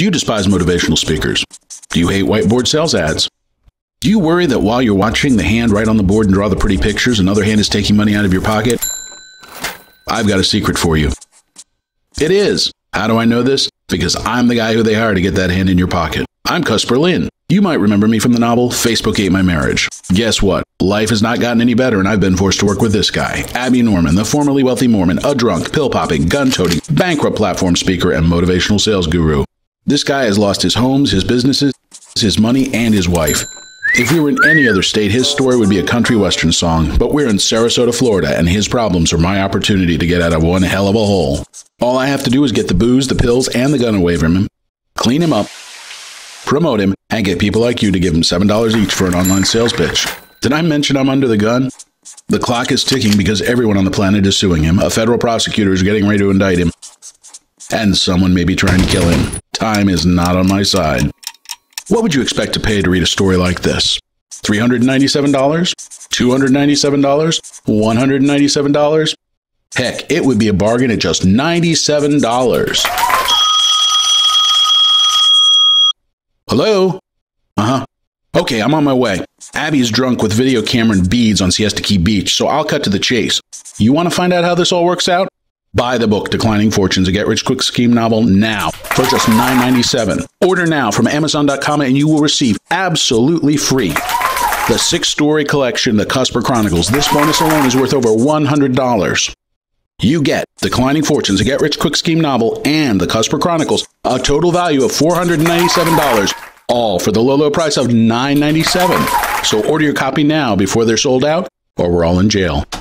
Do you despise motivational speakers? Do you hate whiteboard sales ads? Do you worry that while you're watching the hand write on the board and draw the pretty pictures, another hand is taking money out of your pocket? I've got a secret for you. It is. How do I know this? Because I'm the guy who they hire to get that hand in your pocket. I'm Cusper Lynn. You might remember me from the novel Facebook Ate My Marriage. Guess what? Life has not gotten any better, and I've been forced to work with this guy, Abby Norman, the formerly Wealthy Mormon, a drunk, pill-popping, gun-toting, bankrupt platform speaker and motivational sales guru. This guy has lost his homes, his businesses, his money, and his wife. If we were in any other state, his story would be a country western song, but we're in Sarasota, Florida, and his problems are my opportunity to get out of one hell of a hole. All I have to do is get the booze, the pills, and the gun away from him, clean him up, promote him, and get people like you to give him $7 each for an online sales pitch. Did I mention I'm under the gun? The clock is ticking because everyone on the planet is suing him. A federal prosecutor is getting ready to indict him, and someone may be trying to kill him. Time is not on my side. What would you expect to pay to read a story like this? $397? $297? $197? Heck, it would be a bargain at just $97. Hello? Okay, I'm on my way. Abby's drunk with video camera and beads on Siesta Key Beach, so I'll cut to the chase. You want to find out how this all works out? Buy the book, Declining Fortunes, a get-rich-quick scheme novel now for just $9.97. Order now from Amazon.com and you will receive absolutely free the 6-story collection, The Cusper Chronicles. This bonus alone is worth over $100. You get Declining Fortunes, a get-rich-quick scheme novel, and The Cusper Chronicles, a total value of $497, all for the low price of $9.97. So order your copy now before they're sold out, or we're all in jail.